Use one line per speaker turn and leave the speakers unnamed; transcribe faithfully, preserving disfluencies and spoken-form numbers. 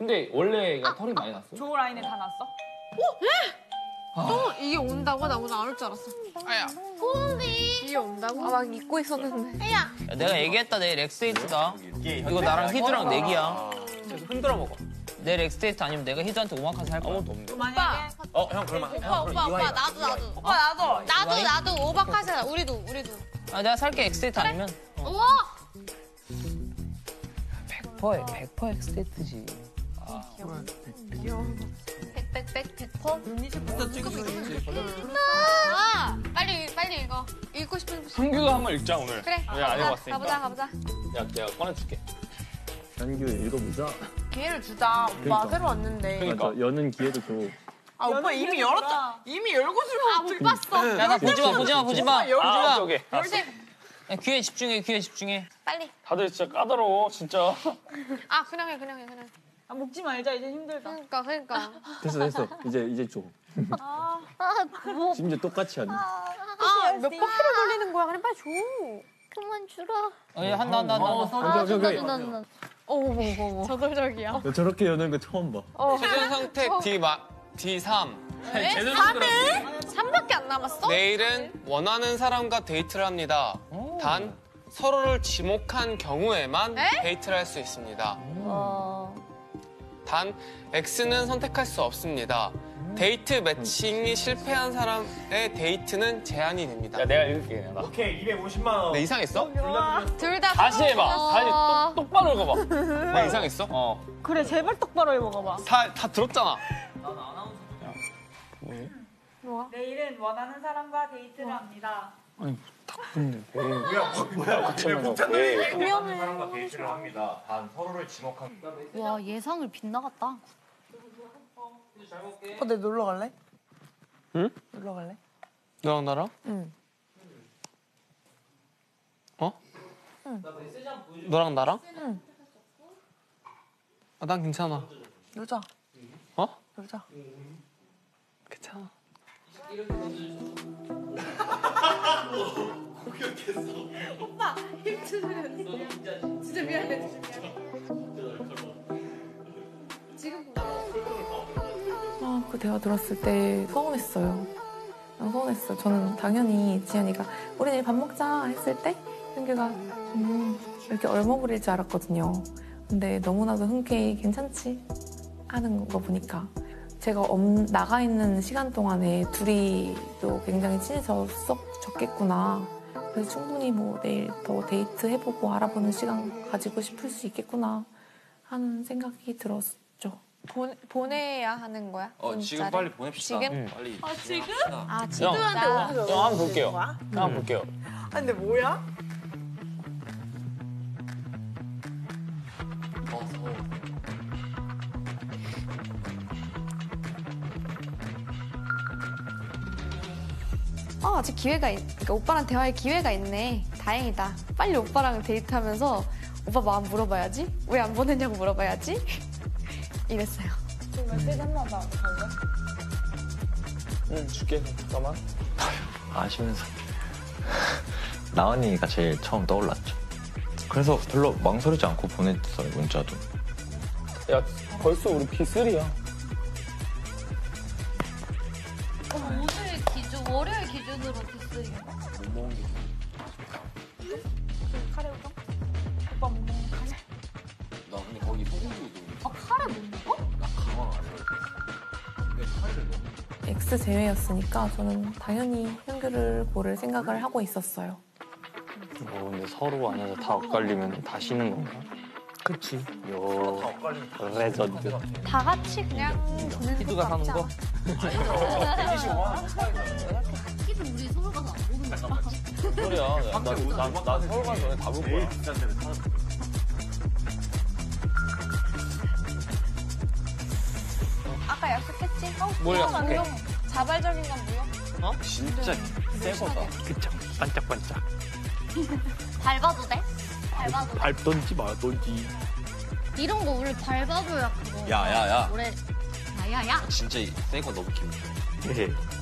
근데 원래 아, 털이 많이 났어?
조 라인에 다 났어?
오? 네? 아. 또 이게 온다고? 나 오늘 안 올 줄 알았어.
아야.
꼬비. 이게 온다고? 아, 막 잊고 있었는데.
야, 내가 얘기했다. 내일 엑스데이트다. 이거 나랑 희두랑 내기야.
흔들어 먹어.
내일 엑스데이트 아니면 내가 희두한테 오마카세 할 거야.
아무것도 없는데.
만약에
어, 형 그러면.
오빠,
형,
오빠, 오빠, 나도, 나도.
오빠 나도.
나도, 나도 오바카세. 우리도, 우리도.
아, 내가 살게. 엑스데이트 아니면.
우와!
백 퍼센트 백 퍼센트 엑스데이트지.
귀여워. 백백백 백 퍼센트?
눈이부터 찍으면
아! 빨리, 빨리 읽어. 읽고 싶은 거.
성규가 한번 읽자, 오늘.
그래.
내가 안 읽어봤으니까.
가보자, 가보자.
야, 내가 꺼내줄게.
현규 읽어보자.
기회를 주자. 오빠
그러니까.
새로 왔는데.
그러니까.
맞아, 여는 기회도 줘.
아 오빠 이미 열었다. 이미 열고 주면
아, 못 봤어.
야, 나 보지 마, 보지 마, 보지 마. 보지
아,
마.
저기.
야, 귀에 집중해, 귀에 집중해.
빨리.
다들 진짜 까다로워, 진짜.
아, 그냥 해, 그냥 해, 그냥 해.
아, 먹지 말자. 이제 힘들다.
그러니까, 그러니까.
됐어, 됐어. 이제, 이제 줘.
아,
심지어 똑같이 하네.
아, 몇 바퀴를 돌리는 거야? 그냥 빨리 줘.
그만 주라.
어, 야, 한다, 한다, 한다. 한다.
아,
오케이,
준다,
오케이.
준다, 준다.
어머, 어머, 어머. 저돌적이야.
나 저렇게 여는 거 처음 봐.
최종 선택 D, 마, 디 삼.
네? 삼 일? 삼밖에 안 남았어?
내일은 원하는 사람과 데이트를 합니다. 단 서로를 지목한 경우에만
에?
데이트를 할 수 있습니다.
어...
단 X는 선택할 수 없습니다. 데이트 매칭이 실패한 사람의 데이트는 제한이 됩니다.
야, 내가 읽을게. 나.
오케이, 이백오십만 원.
내 이상했어?
둘 다.
다시 해봐. 다시 똑, 똑바로 읽어봐.
내 이상했어?
어.
그래 제발 똑바로 해먹어봐.
다, 다 들었잖아.
뭐야?
내일은 원하는 사람과 데이트를 합니다.
아니, 닭분데 왜.
뭐야, 뭐야.
같이
왜
하는
못한
거야? 왜.
놈이 원하는 사람과 데이트를 합니다. 단 서로를 지목한.
와, 예상을 빗나갔다.
오빠 내 놀러 갈래?
응?
놀러 갈래?
너랑 나랑?
응.
어?
응.
너랑 나랑?
응.
아, 난 괜찮아.
놀자.
어?
놀자.
괜찮아.
오빠, 힘주세요. 진짜 미안해. 지금
아, 그 대화 들었을 때 서운했어요. 난 서운했어요. 저는 당연히 지연이가 우리 내일 밥 먹자 했을 때 현규가 음, 이렇게 얼버무릴 줄 알았거든요. 근데 너무나도 흔쾌히 괜찮지 하는 거 보니까 제가 없, 나가 있는 시간 동안에 둘이 또 굉장히 친해졌었겠구나. 그래서 충분히 뭐 내일 더 데이트 해보고 알아보는 시간 가지고 싶을 수 있겠구나 하는 생각이 들었죠.
보, 보내야 하는 거야?
어,
문자를?
지금 빨리 보냅시다.
지금?
응. 빨리.
아 지금?
아,
형,
지도한테
형 한번 볼게요. 형 한번 볼게요.
아 근데 뭐야?
어, 아직 기회가 있, 그러니까 오빠랑 대화할 기회가 있네. 다행이다. 빨리 오빠랑 데이트하면서 오빠 마음 물어봐야지. 왜 안 보냈냐고 물어봐야지. 이랬어요.
지금 메시지 한번 더 갈래?
응, 줄게. 잠깐만.
아시면서 나은이가 제일 처음 떠올랐죠. 그래서 별로 망설이지 않고 보냈어요, 문자도.
야, 벌써 우리 비쓰리야.
오늘 기준, 월요일 기준으로 비스예요.
못 먹은 게.
그 카레 우동? 오빠 못 먹는 카레?
나 근데 거기 소고기도.
아, 카레 못 먹어?
나 강화 안 해. 근데 카레를 먹어.
X 제외였으니까 저는 당연히 현규를 고를 생각을 하고 있었어요.
어, 근데 서로 안에서 다 엇갈리면 다 쉬는 건가?
그치.
요, 레전드.
다 같이 그냥 보내는
희두가 사는 거?
키도 우리 서울 가서 안 보는 거야.
소리야. 나, 나, 나, 나 서울 가서 너네 다 볼 거야.
비싼 데를 사.
아까 약속했지? 어,
뭘
무용,
약속해?
무용. 자발적인 건 무용.
어?
진짜 새 거다.
그쵸. 반짝반짝.
밟아도 돼? 밟아도 돼?
밟던지 말던지.
이런 거 원래 밟아줘야 그거.
야, 야, 야.
올해 야야야.
진짜 새 거 너무 기분 좋아.
예.